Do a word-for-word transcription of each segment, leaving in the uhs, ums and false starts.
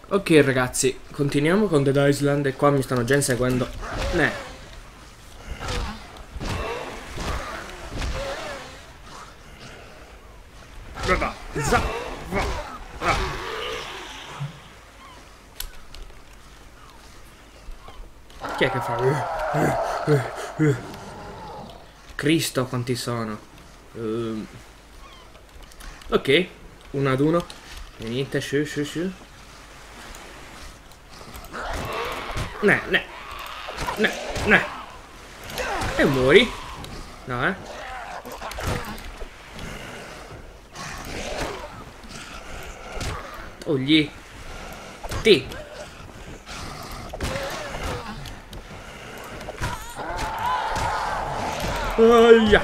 Ok ragazzi, continuiamo con Dead Island e qua mi stanno già inseguendo. Ne. Chi è che fa? Cristo quanti sono. uh. Ok, uno ad uno. E niente, shu shu shu. Ne, ne, ne, ne. E muori. No, eh. Oh, gli. Ti. Aia.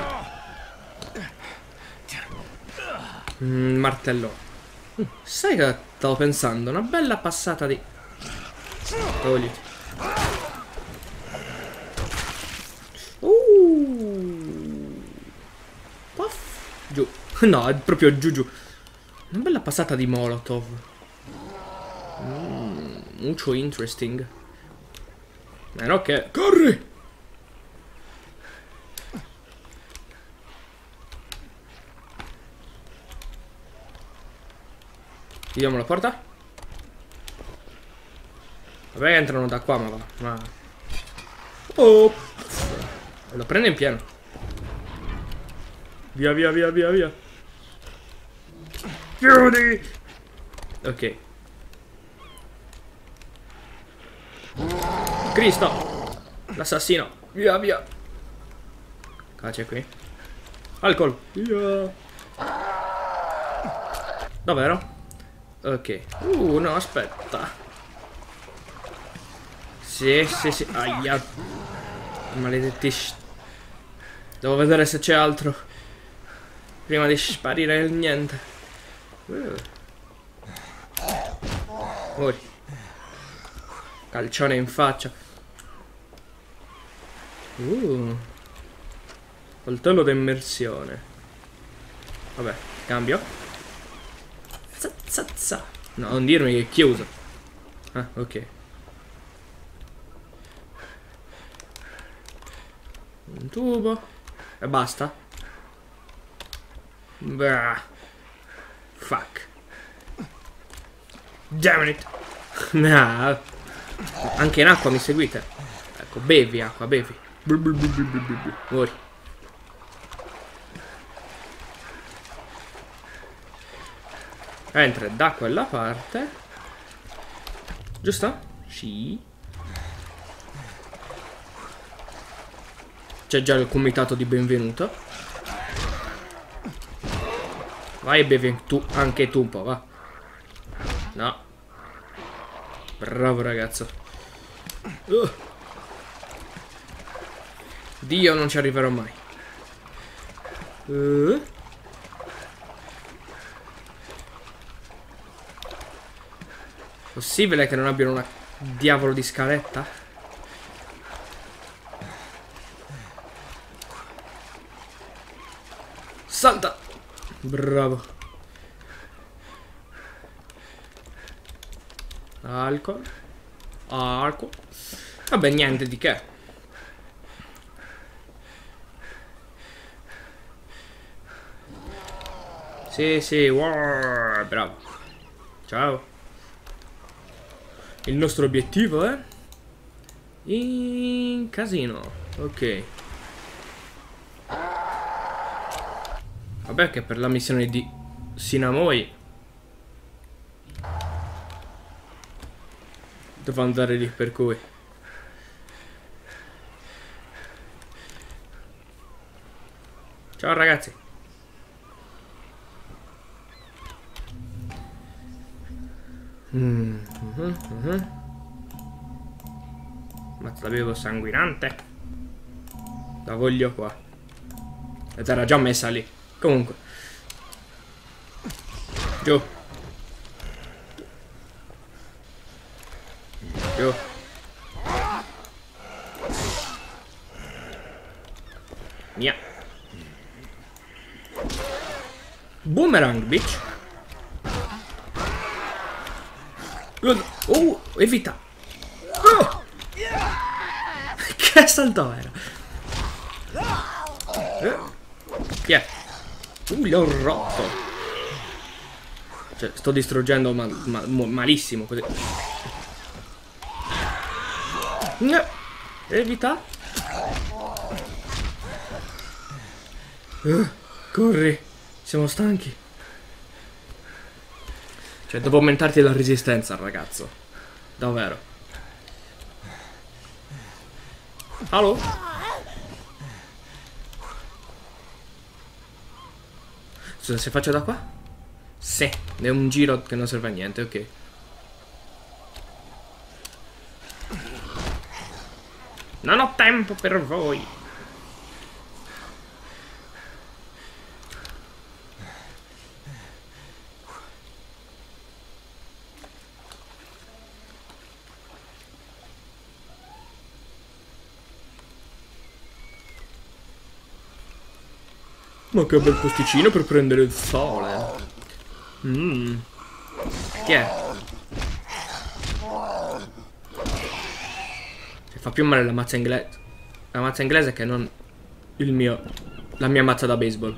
Mm, martello. Mm, sai che stavo pensando? Una bella passata di... Togliti. Uh. Puff. Giù. No, è proprio giù giù. Una bella passata di Molotov. Mm, mucho interesting. Meno che... Corri! Chiudiamo la porta. Vabbè, entrano da qua, ma va. Ma... Oh! Lo prende in pieno. Via, via, via, via, via. Chiudi! Ok. Cristo! L'assassino! Via, via! Cosa c'è qui? Alcol! Via! Dov'ero? Ok. Uh, no, aspetta. Sì, sì, sì. Aia. Maledetti. Devo vedere se c'è altro prima di sparire il niente. Uh. Oi. Calcione in faccia. Uh. Coltello d'immersione. Vabbè, cambio. Zazza. No, non dirmi che è chiuso. Ah, ok. Un tubo. E basta. Bah. Fuck. Damn it. No. Anche in acqua mi seguite. Ecco, bevi acqua, bevi. Muori. Entra da quella parte. Giusto? Sì. C'è già il comitato di benvenuto. Vai e bevi tu, anche tu un po', va. No. Bravo ragazzo. uh. Dio, non ci arriverò mai. uh. Possibile che non abbiano una diavolo di scaletta? Salta! Bravo. Alcol. Alcol. Vabbè, niente di che. Sì, sì, wow, bravo. Ciao. Il nostro obiettivo è... in casino. Ok. Vabbè che per la missione di Sinamoi devo andare lì, per cui ciao ragazzi. mm -hmm, mm -hmm. Mazza, bevo sanguinante. La voglio qua. Ed era già messa lì. Comunque. Giù. Giù. Mia. Boomerang, bitch. Oh, evita. Oh. Che salto era? Eh. Chi è? Uh, l'ho rotto. Cioè, sto distruggendo ma, ma, malissimo così. No. Evita. Uh, corri. Siamo stanchi. Cioè, devo aumentarti la resistenza, ragazzo. Davvero. Allo? Scusa, se faccio da qua? Sì, è un giro che non serve a niente, ok. Non ho tempo per voi. Ma che bel posticino per prendere il sole. Mmm. Chi è? Cioè, fa più male la mazza inglese. La mazza inglese che non il mio. La mia mazza da baseball.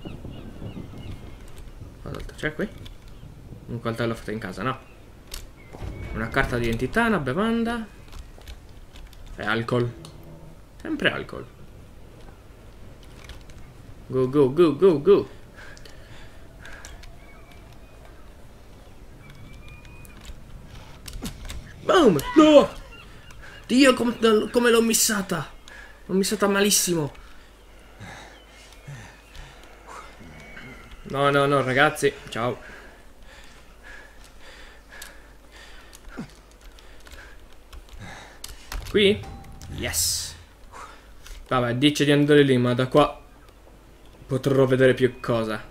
Cos'altro c'è qui? Un coltello fatto in casa, no? Una carta d'identità, una bevanda. E alcol. Sempre alcol. Go, go, go, go, go. Boom! No! Dio, com come l'ho missata! L'ho missata malissimo. No, no, no, ragazzi. Ciao. Qui? Yes. Vabbè, dice di andare lì, ma da qua potrò vedere più cosa.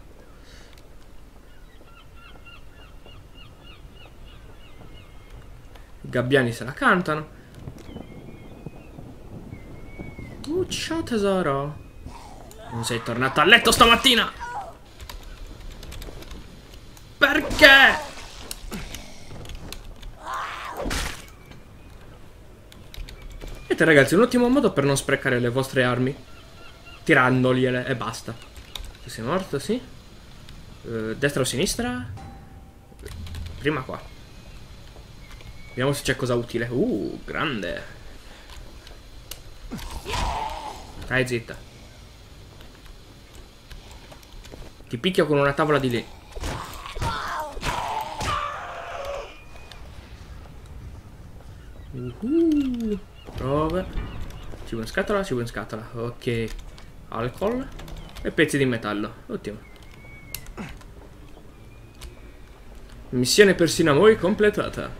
I gabbiani se la cantano. Uh, ciao tesoro. Non sei tornato a letto stamattina? Perché? Vedete ragazzi, un ottimo modo per non sprecare le vostre armi. Tirandogliele e basta. Tu sei morto, sì? Uh, destra o sinistra? Prima qua. Vediamo se c'è cosa utile. Uh, grande. Stai zitta. Ti picchio con una tavola di lì. Uh-huh. Prova. Cibo in scatola, cibo in scatola. Ok. Alcol. E pezzi di metallo. Ottimo. Missione per Sinamoi completata.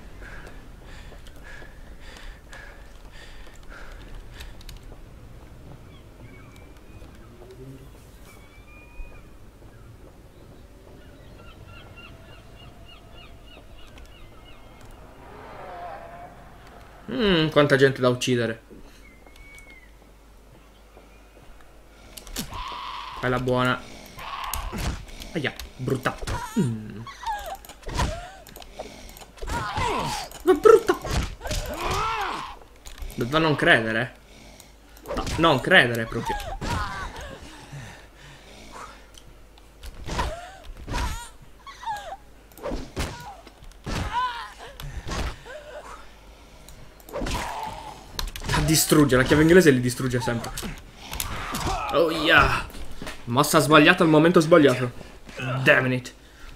Mmm, quanta gente da uccidere. Bella buona. Aia, brutta. Mm. Ma brutta. Da non credere. No, non credere proprio. La distrugge, la chiave inglese li distrugge sempre. Oh yeah. Mossa sbagliata al momento sbagliato. Damn it.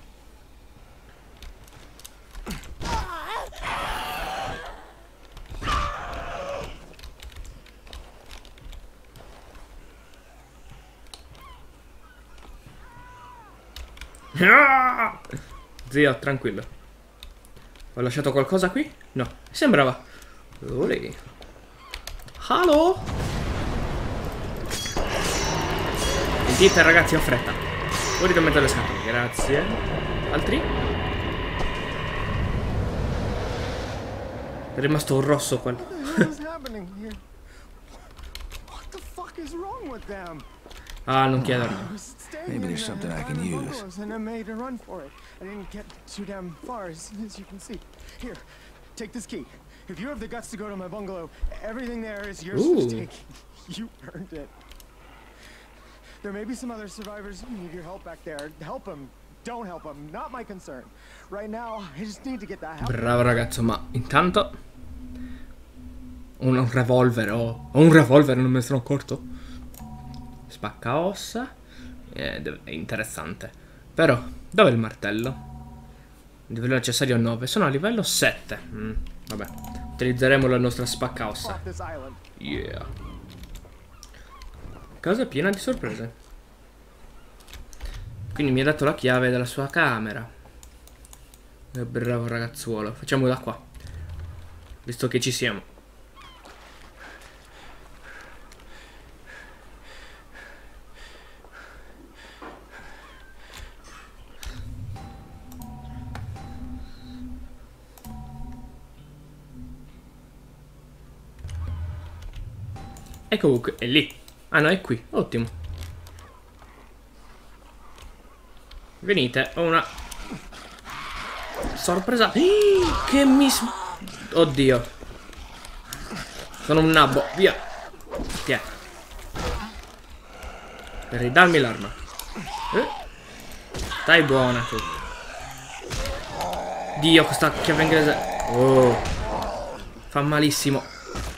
Ah! Zio, tranquillo. Ho lasciato qualcosa qui? No, sembrava. Olè. Hello? Sentite ragazzi, ho fretta. Fuori da mezzo alle scatole, grazie. Altri? È rimasto un rosso quello. Ah, non chiederlo. Maybe there's something I can use. And I made a run for it. I didn't get too damn far, as, as you can see. Here, take this key. If you have the guts to go to my bungalow, everything there is yours Ooh. to take. You earned it. There may be some other survivors who need your help back there. Help them. Don't help them. Not my concern. Right now, I just need to get that help. Bravo ragazzo, ma intanto un, un revolver, oh, ho un revolver, non me ne sono accorto. Spacca ossa. È interessante. Però, dov'è il martello? Livello necessario nove. Sono a livello sette. Mm, vabbè. Utilizzeremo la nostra spacca ossa. Yeah. Casa piena di sorprese. Quindi mi ha dato la chiave della sua camera. Che bravo ragazzuolo. Facciamo da qua, visto che ci siamo. E comunque è lì. Ah no, è qui. Ottimo. Venite, ho una sorpresa. Che mi... Oddio. Sono un nabbo. Via. Tiè. Per ridarmi l'arma. Eh? Stai buona tu. Dio, questa chiave inglese. Oh. Fa malissimo.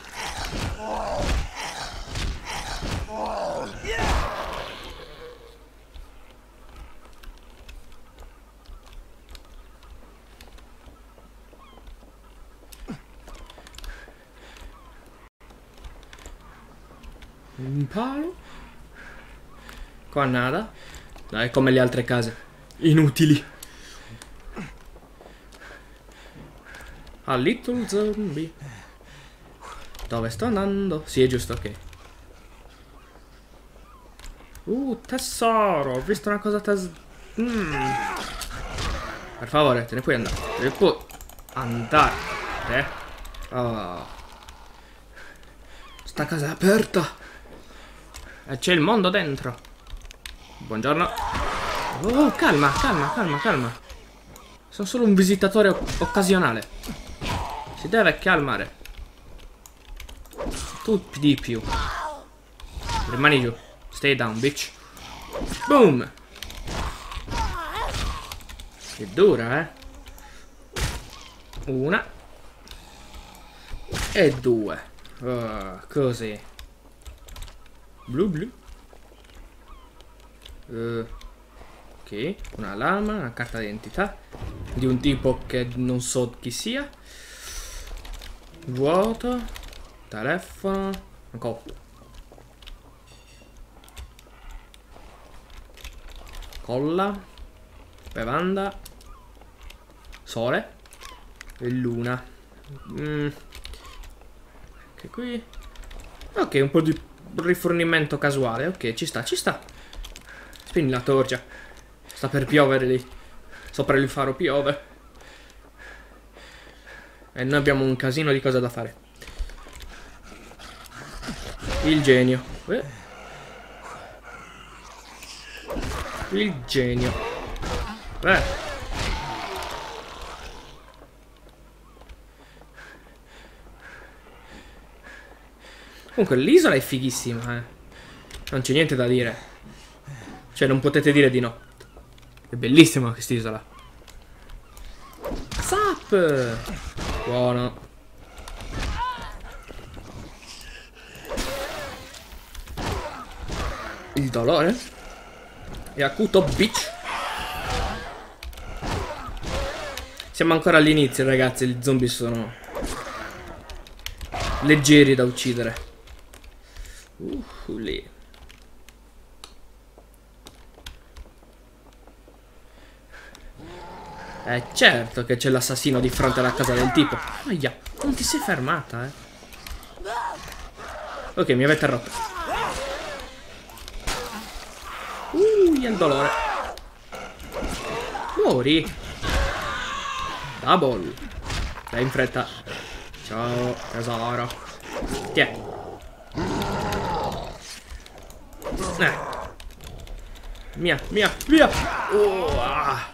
Un palo. Qua nada. No, è come le altre case. Inutili. A little zombie. Dove sto andando? Sì, è giusto, ok. Uh, tesoro. Ho visto una cosa tes... Mm. Per favore, te ne puoi andare. Te ne puoi andare. Eh? Oh. Sta casa è aperta. E c'è il mondo dentro. Buongiorno. Oh, calma, calma, calma, calma. Sono solo un visitatore occasionale. Si deve calmare. Tu di più. Rimani giù. Stay down, bitch. Boom. È dura, eh. Una. E due. Oh, così. Blu blu. Uh, ok, una lama, una carta d'identità di un tipo che non so chi sia. Vuoto. Telefono. Ancora. Colla. Bevanda. Sole. E luna. Mm. Che qui. Ok, un po' di rifornimento casuale. Ok, ci sta, ci sta. Spegni la torcia. Sta per piovere lì. Sopra il faro piove. E noi abbiamo un casino di cose da fare. Il genio. Eh. Il genio. Eh. Comunque l'isola è fighissima, eh. Non c'è niente da dire. Cioè non potete dire di no. È bellissima quest'isola. Zap! Buono. Il dolore è acuto, bitch. Siamo ancora all'inizio, ragazzi. Gli zombie sono leggeri da uccidere. Uh, lì. Eh certo che c'è l'assassino di fronte alla casa del tipo. Aia, non ti sei fermata, eh. Ok, mi avete rotto. Uh, il dolore. Muori. Double. Dai in fretta. Ciao, tesoro. Tiè. Eh, Mia, mia, via. Oh, ah.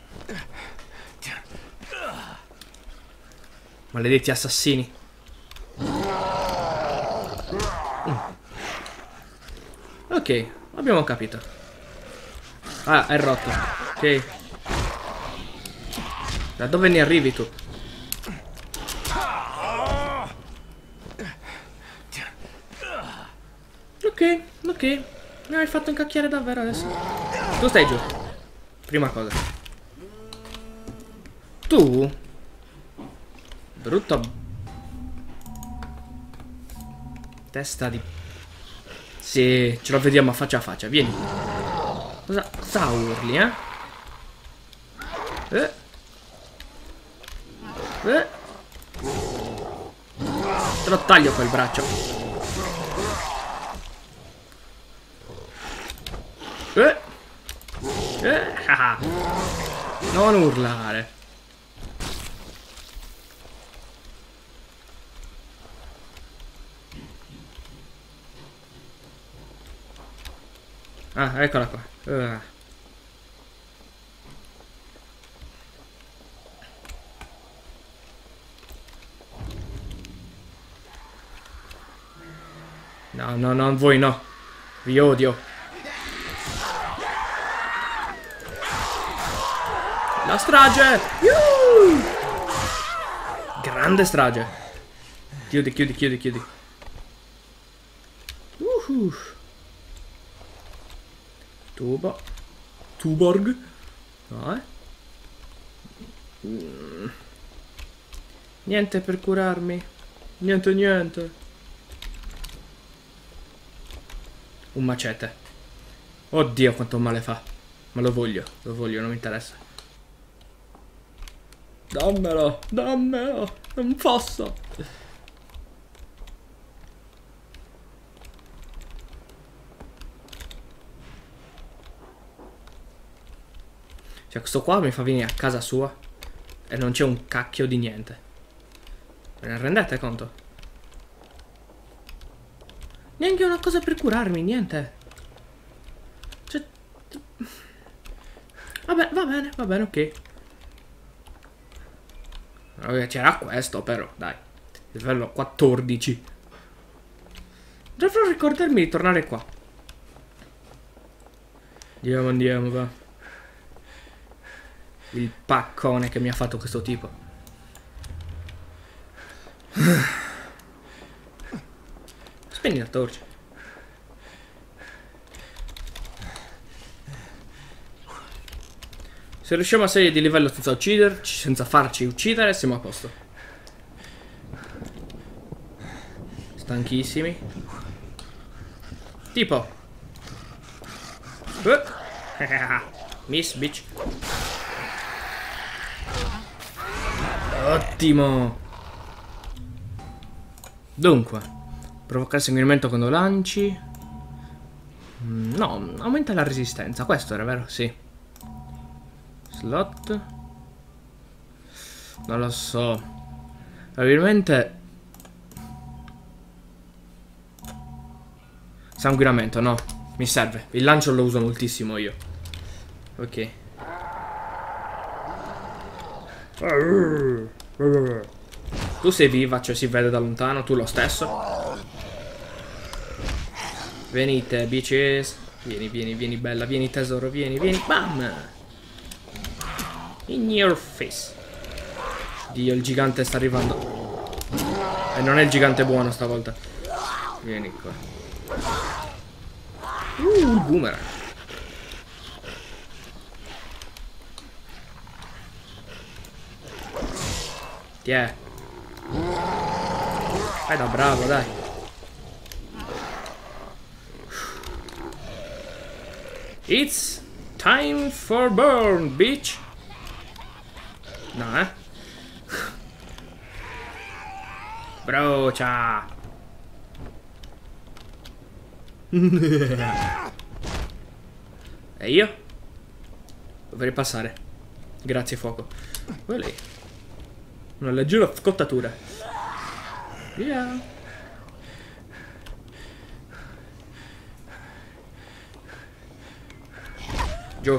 Maledetti assassini. Mm. Ok, abbiamo capito. Ah, è rotto. Ok. Da dove ne arrivi tu? Ok, ok. Mi hai fatto incacchiare davvero adesso. Tu stai giù. Prima cosa. Tu? Brutto. Testa di... Sì, ce lo vediamo faccia a faccia. Vieni. Cosa, cosa urli, eh? Eh? Eh? Te lo taglio quel braccio. Eh? Eh? Ah. Non urlare. Ah, eccola qua. Uh. No, no, no, voi no. Vi odio. La strage! Yuh! Grande strage. Chiudi, chiudi, chiudi, chiudi. Uh-huh. Tubo. Tuborg. No, eh. Mm. Niente per curarmi. Niente, niente. Un macete. Oddio quanto male fa. Ma lo voglio, lo voglio, non mi interessa. Dammelo, dammelo. Non posso. Cioè questo qua mi fa venire a casa sua e non c'è un cacchio di niente. Ve ne rendete conto? Neanche una cosa per curarmi, niente. Cioè... Vabbè, va bene, va bene, ok. C'era questo però, dai. Livello quattordici. Dovrò ricordarmi di tornare qua. Andiamo, andiamo, va. Il paccone che mi ha fatto questo tipo. Spegni la torcia. Se riusciamo a salire di livello senza ucciderci, senza farci uccidere, siamo a posto. Stanchissimi. Tipo. Uh. Miss bitch. Ottimo. Dunque, provocare sanguinamento quando lanci. No, aumenta la resistenza. Questo era vero? Sì. Slot. Non lo so. Probabilmente sanguinamento, no. Mi serve. Il lancio lo uso moltissimo io. Ok. Tu sei viva, cioè si vede da lontano. Tu lo stesso. Venite, bitches. Vieni, vieni, vieni bella. Vieni tesoro, vieni, vieni. Bam! In your face. Dio, il gigante sta arrivando. E non è il gigante buono stavolta. Vieni qua. Uh, il boomerang. Tiè. Fai da bravo, dai. It's time for burn, bitch. No, eh? Brucia. E io? Dovrei passare. Grazie, fuoco. Poi lei. Una leggera scottatura. Via. Giù.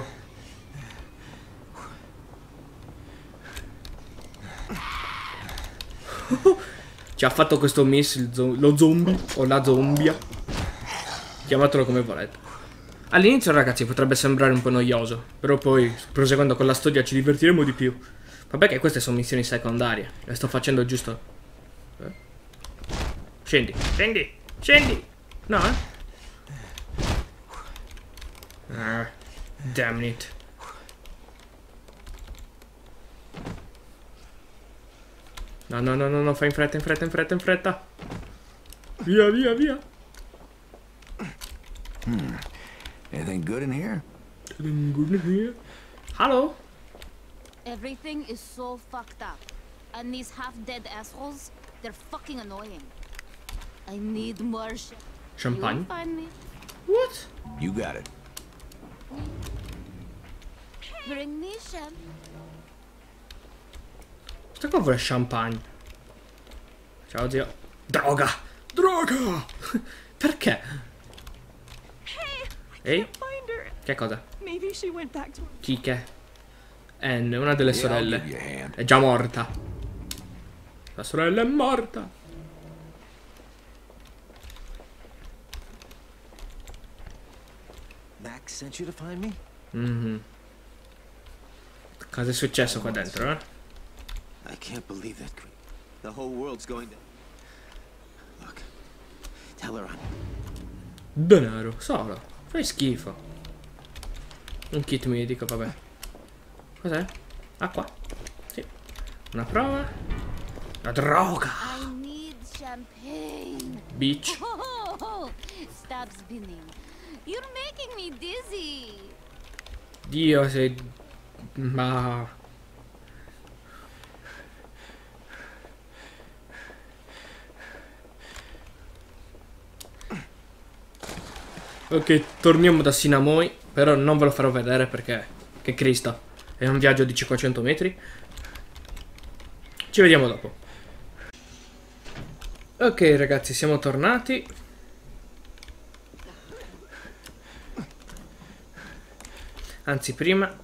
Ci ha fatto questo missile, lo zombie, o la zombia. Chiamatelo come volete. All'inizio, ragazzi, potrebbe sembrare un po' noioso, però poi, proseguendo con la storia, ci divertiremo di più. Vabbè che queste sono missioni secondarie. Le sto facendo giusto. Eh? Scendi, scendi, scendi. No, eh? Ah, damn it. No, no, no, no, no, fai in fretta, in fretta, in fretta, in fretta. Via, via, via. Hmm. Anything good in here? Anything good in here? Hello? Everything is so fucked up. And these half-dead assholes, they're fucking annoying. I need more sh- Champagne? You find me? What? You got it. Bring me champagne. Sto qua vuole champagne. Ciao zio. Droga! Droga! Perché? Ehi? Che cosa? Chi che? Anne, una delle Yeah, I'll sorelle. give you a hand. È già morta. La sorella è morta. Max sent you to find me? Mhm. Cosa è successo qua dentro, eh? I can't believe that. The whole world's going to... Look, tell her I'm... Denaro, solo. Fai schifo. Un kit medico, vabbè. Cos'è? Acqua. Sì. Una prova. La droga. I need champagne. Bitch. Oh, stop spinning. You're making me dizzy. Dio sei... Ma... Ok, torniamo da Sinamoi. Però non ve lo farò vedere perché... Che Cristo. È un viaggio di cinquecento metri. Ci vediamo dopo. Ok ragazzi, siamo tornati. Anzi, prima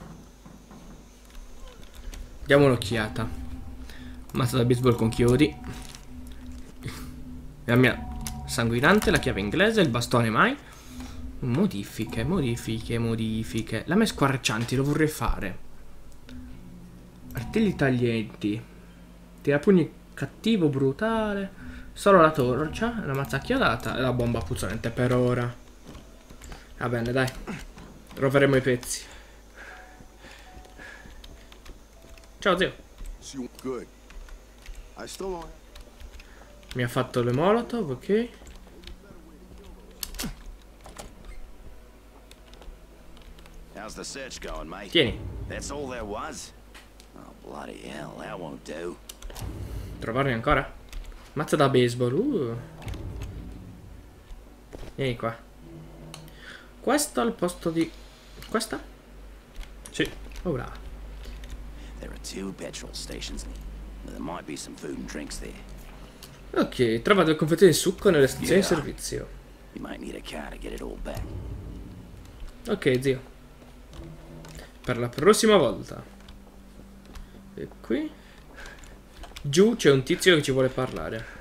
diamo un'occhiata. Mazza da baseball con chiodi. La mia sanguinante, la chiave inglese, il bastone mai. Modifiche, modifiche, modifiche. Lame squarcianti, lo vorrei fare. Artigli taglienti. Tirapugni cattivo, brutale. Solo la torcia, la mazza chiodata e la bomba puzzolente per ora. Va bene, dai. Troveremo i pezzi. Ciao zio. Good. I still don't... Mi ha fatto le molotov, ok. How's the search going, mate? Tieni. That's all there was? Oh, bloody hell, that won't do. Trovarne ancora? Mazza da baseball. Uh. Vieni qua. Questo al posto di... Questa? Sì. Oh brava. There are two petrol stations. There might be some food and drinks there. Ok, trovate il confezione di succo nelle stazioni di Yeah. servizio. You might need a car to get it all back. Ok, zio. Per la prossima volta. E qui? Giù c'è un tizio che ci vuole parlare.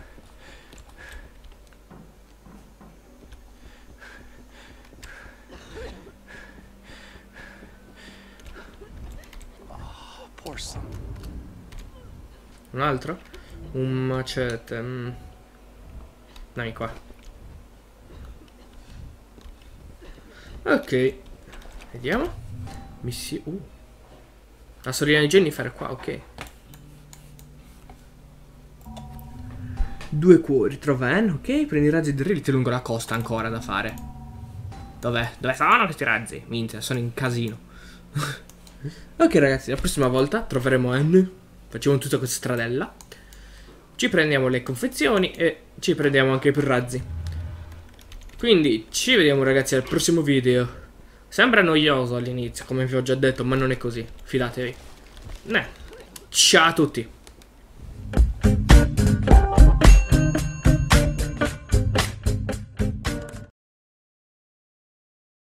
Porcelain. Un altro? Un macete. Mm. Dai qua. Ok. Vediamo. Missi... Uh. La sorella di Jennifer è qua, ok. Due cuori, trova Anne, ok. Prendi i razzi dritti lungo la costa ancora da fare. Dov'è? Dove sono questi razzi? Minchia, sono in casino. Ok ragazzi, la prossima volta troveremo Anne. Facciamo tutta questa stradella. Ci prendiamo le confezioni e ci prendiamo anche più razzi. Quindi ci vediamo ragazzi al prossimo video. Sembra noioso all'inizio, come vi ho già detto, ma non è così. Fidatevi. Eh. Ciao a tutti.